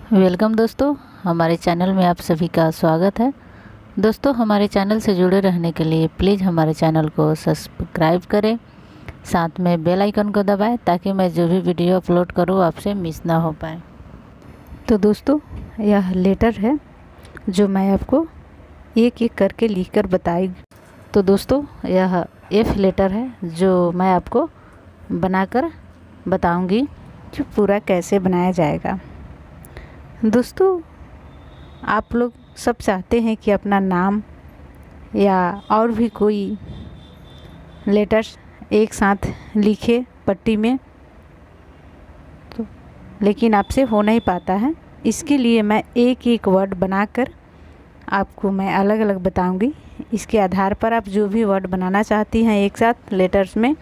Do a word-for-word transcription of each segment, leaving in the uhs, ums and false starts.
Welcome दोस्तों, हमारे channel में आप सभी का स्वागत है। दोस्तों, हमारे चैनल से जुड़े रहने के लिए प्लीज़ हमारे चैनल को सब्सक्राइब करें, साथ में बेल आइकन को दबाएं ताकि मैं जो भी वीडियो अपलोड करूं आपसे मिस ना हो पाए। तो दोस्तों, यह लेटर है जो मैं आपको एक एक करके लिखकर बताई। तो दोस्तों, यह एफ लेटर है जो मैं आपको बनाकर बताऊंगी कि पूरा कैसे बनाया जाएगा। दोस्तों, आप लोग सब चाहते हैं कि अपना नाम या और भी कोई लेटर्स एक साथ लिखे पट्टी में, तो लेकिन आपसे हो नहीं पाता है। इसके लिए मैं एक एक वर्ड बनाकर आपको मैं अलग अलग बताऊंगी। इसके आधार पर आप जो भी वर्ड बनाना चाहती हैं एक साथ लेटर्स में,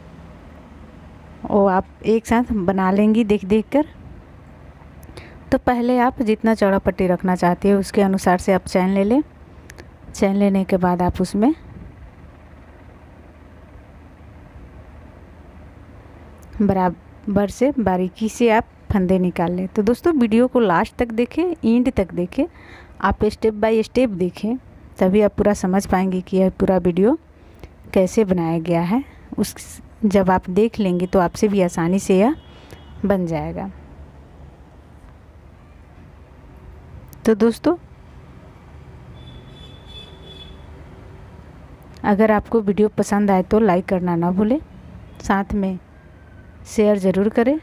वो आप एक साथ बना लेंगी देख देख कर। तो पहले आप जितना चौड़ा पट्टी रखना चाहती हो उसके अनुसार से आप चैन ले लें। चैन लेने के बाद आप उसमें बराबर से बारीकी से आप फंदे निकाल लें। तो दोस्तों, वीडियो को लास्ट तक देखें, एंड तक देखें, आप स्टेप बाय स्टेप देखें, तभी आप पूरा समझ पाएंगे कि यह पूरा वीडियो कैसे बनाया गया है। उस जब आप देख लेंगे तो आपसे भी आसानी से यह बन जाएगा। तो दोस्तों, अगर आपको वीडियो पसंद आए तो लाइक करना ना भूलें, साथ में शेयर ज़रूर करें।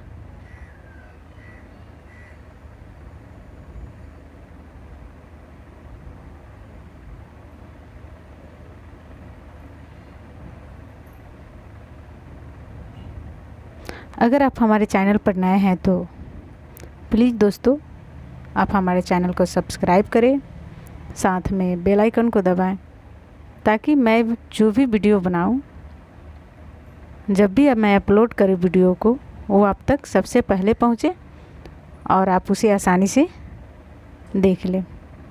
अगर आप हमारे चैनल पर नए हैं तो प्लीज़ दोस्तों, आप हमारे चैनल को सब्सक्राइब करें, साथ में बेल आइकन को दबाएं ताकि मैं जो भी वीडियो बनाऊं, जब भी अब मैं अपलोड करूं वीडियो को, वो आप तक सबसे पहले पहुंचे और आप उसे आसानी से देख लें।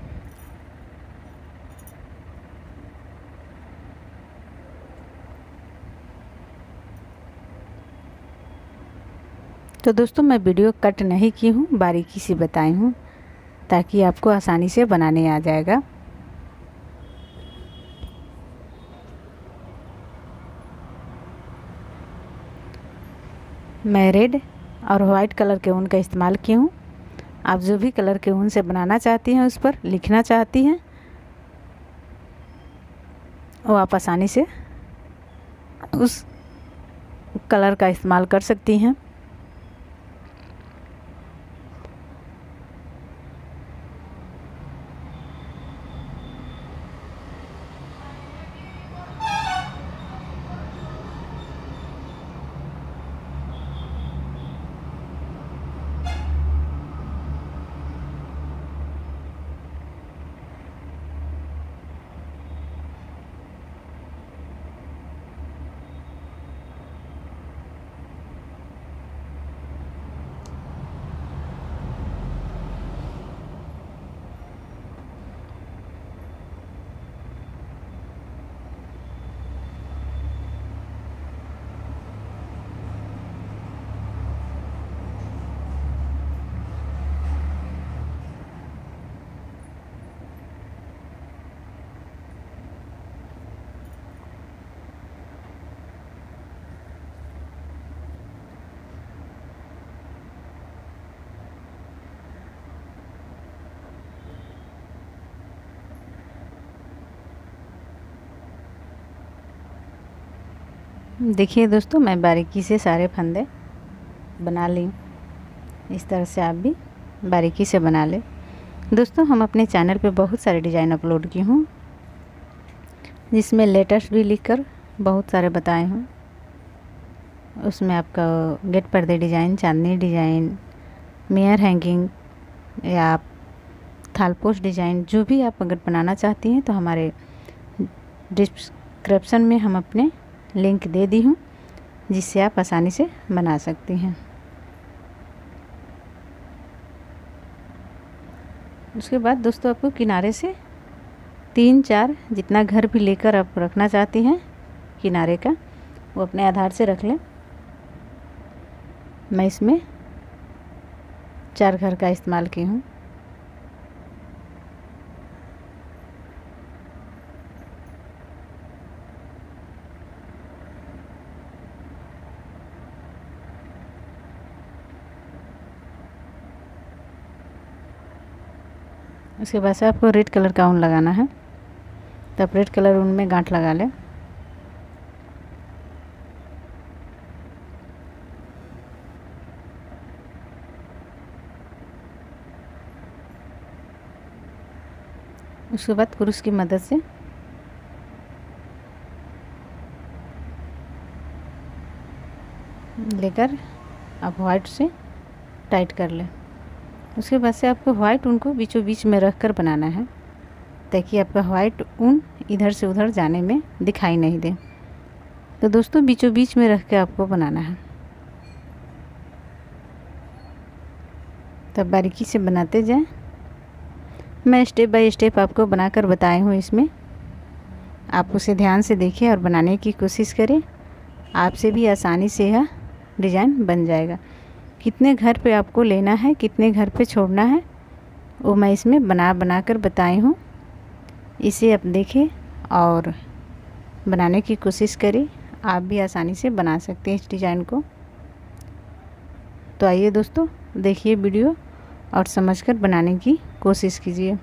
तो दोस्तों, मैं वीडियो कट नहीं की हूँ, बारीकी से बताई हूँ ताकि आपको आसानी से बनाने आ जाएगा। मैं रेड और वाइट कलर के ऊन का इस्तेमाल की हूँ। आप जो भी कलर के ऊन से बनाना चाहती हैं, उस पर लिखना चाहती हैं, वो आप आसानी से उस कलर का इस्तेमाल कर सकती हैं। देखिए दोस्तों, मैं बारीकी से सारे फंदे बना ली। इस तरह से आप भी बारीकी से बना लें। दोस्तों, हम अपने चैनल पे बहुत सारे डिज़ाइन अपलोड की हूँ, जिसमें लेटर्स भी लिखकर बहुत सारे बताए हूँ। उसमें आपका गेट पर्दे डिज़ाइन, चांदनी डिज़ाइन, मिरर हैंगिंग या आप थालपोश डिज़ाइन, जो भी आप अगर बनाना चाहती हैं तो हमारे डिस्क्रिप्शन में हम अपने लिंक दे दी हूँ, जिससे आप आसानी से बना सकती हैं। उसके बाद दोस्तों, आपको किनारे से तीन चार जितना घर भी लेकर आप रखना चाहती हैं किनारे का, वो अपने आधार से रख लें। मैं इसमें चार घर का इस्तेमाल की हूँ। उसके बाद से आपको रेड कलर का ऊन लगाना है, तब रेड कलर ऊन में गांठ लगा लें। उसके बाद कुरूस की मदद से लेकर आप वाइट से टाइट कर लें। उसके बाद से आपको वाइट ऊन को बीचों बीच में रख कर बनाना है, ताकि आपका वाइट ऊन इधर से उधर जाने में दिखाई नहीं दे। तो दोस्तों बीचों बीच में रख के आपको बनाना है, तब बारीकी से बनाते जाएं। मैं स्टेप बाय स्टेप आपको बनाकर बताई हूँ, इसमें आप उसे ध्यान से देखें और बनाने की कोशिश करें। आपसे भी आसानी से यह डिज़ाइन बन जाएगा। कितने घर पे आपको लेना है, कितने घर पे छोड़ना है, वो मैं इसमें बना बना कर बताई हूँ। इसे आप देखें और बनाने की कोशिश करें, आप भी आसानी से बना सकते हैं इस डिज़ाइन को। तो आइए दोस्तों, देखिए वीडियो और समझकर बनाने की कोशिश कीजिए।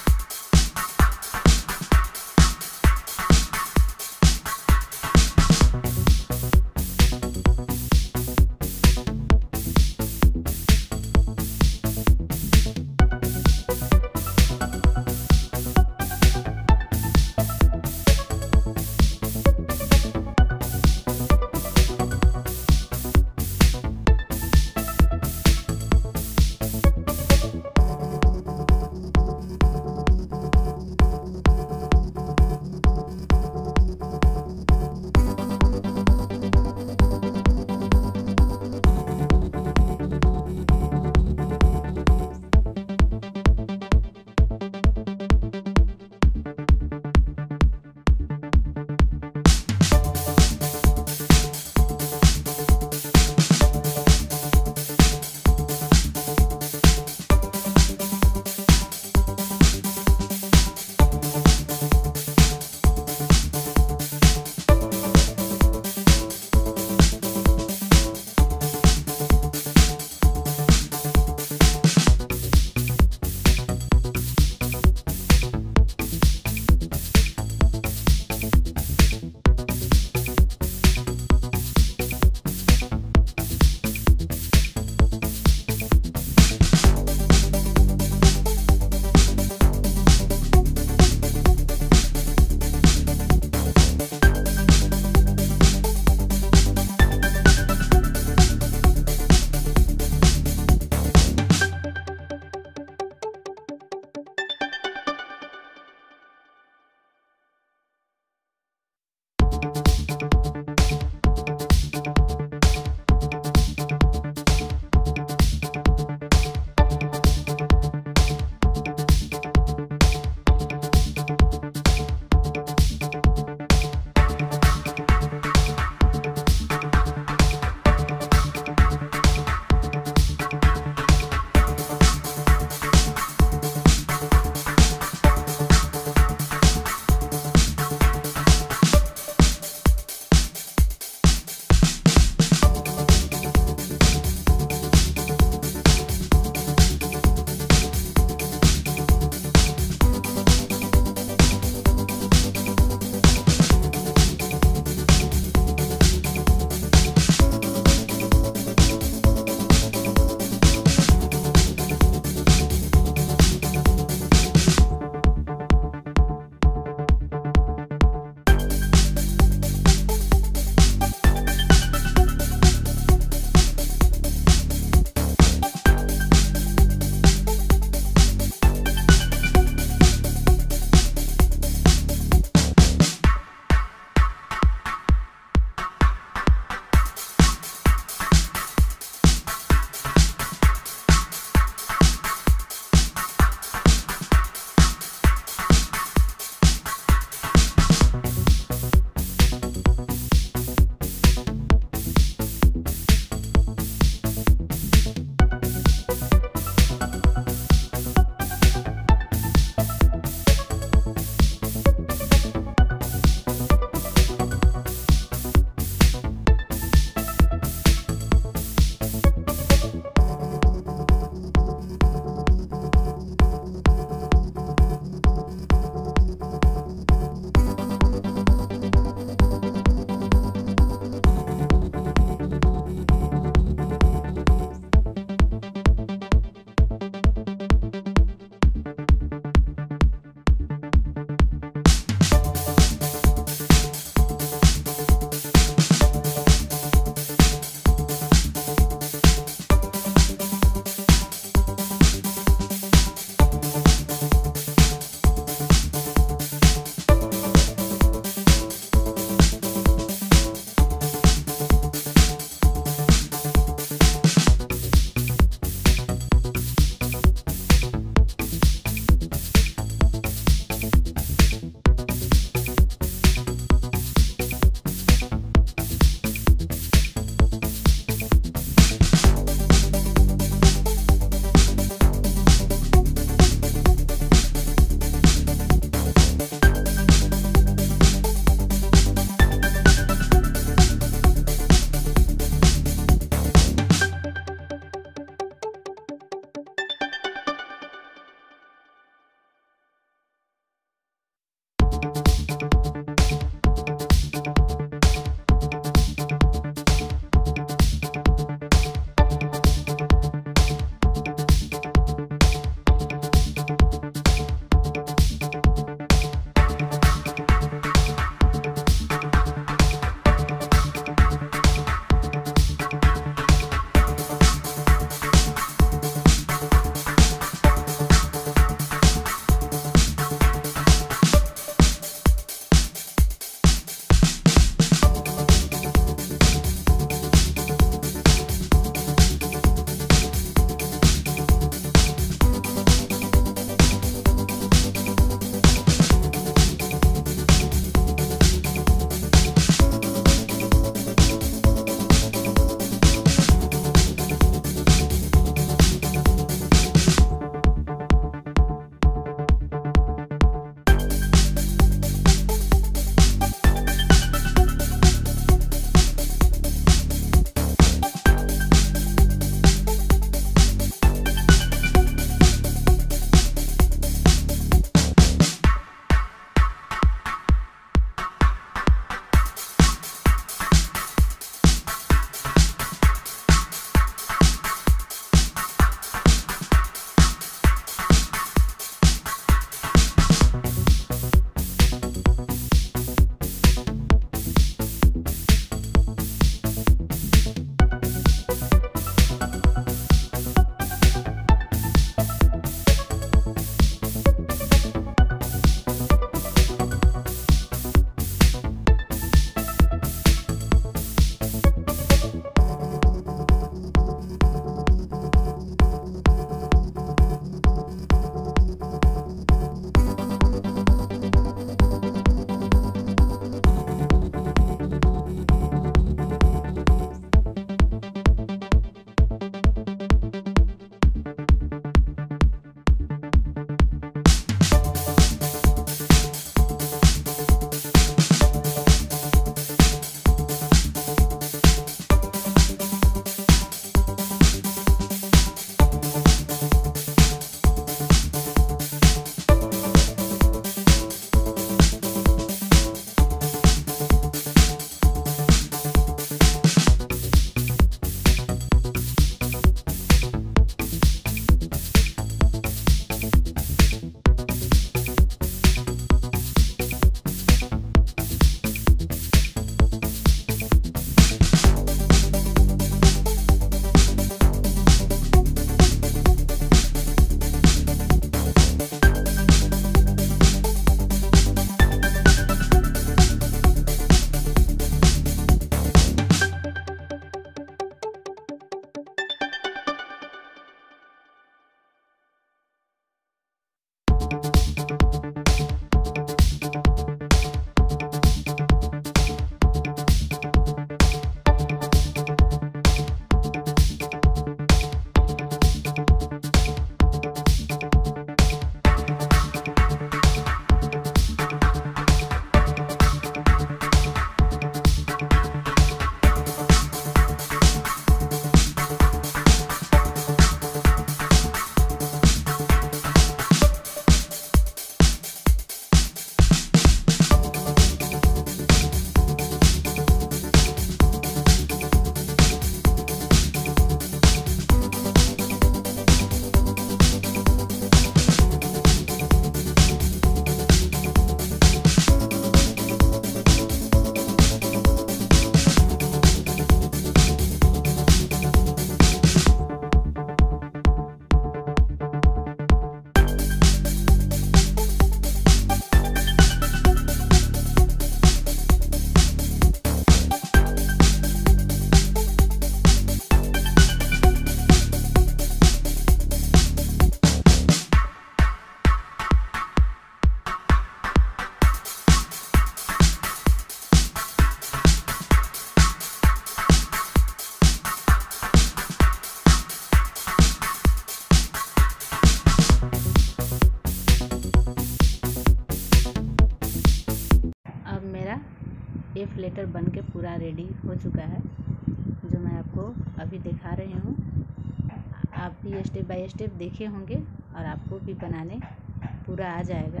एफ लेटर बन के पूरा रेडी हो चुका है, जो मैं आपको अभी दिखा रही हूँ। आप भी स्टेप बाय स्टेप देखे होंगे और आपको भी बनाने पूरा आ जाएगा।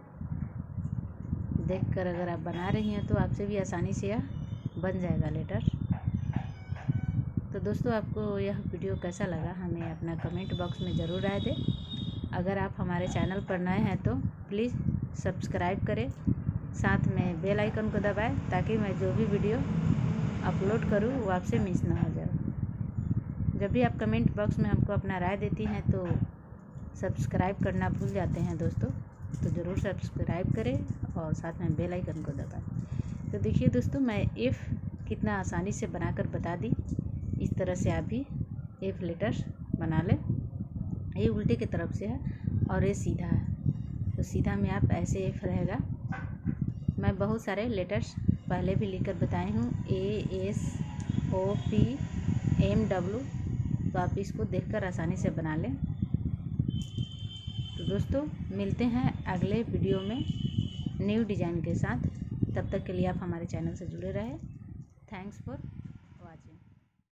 देखकर अगर आप बना रही हैं तो आपसे भी आसानी से यह बन जाएगा लेटर। तो दोस्तों, आपको यह वीडियो कैसा लगा हमें अपना कमेंट बॉक्स में ज़रूर राय दें। अगर आप हमारे चैनल पर नए हैं तो प्लीज़ सब्सक्राइब करें, साथ में बेल आइकन को दबाएं ताकि मैं जो भी वीडियो अपलोड करूं वो आपसे मिस ना हो जाए। जब भी आप कमेंट बॉक्स में हमको अपना राय देती हैं तो सब्सक्राइब करना भूल जाते हैं दोस्तों, तो ज़रूर सब्सक्राइब करें और साथ में बेल आइकन को दबाएं। तो देखिए दोस्तों, मैं एफ कितना आसानी से बनाकर बता दी। इस तरह से आप भी एफ लेटर्स बना लें। ये उल्टे की तरफ से है और ये सीधा है, तो सीधा में आप ऐसे एफ रहेगा। मैं बहुत सारे लेटर्स पहले भी लिखकर बताई हूँ, A S O P M W, तो आप इसको देखकर आसानी से बना लें। तो दोस्तों, मिलते हैं अगले वीडियो में न्यू डिज़ाइन के साथ। तब तक के लिए आप हमारे चैनल से जुड़े रहें। Thanks for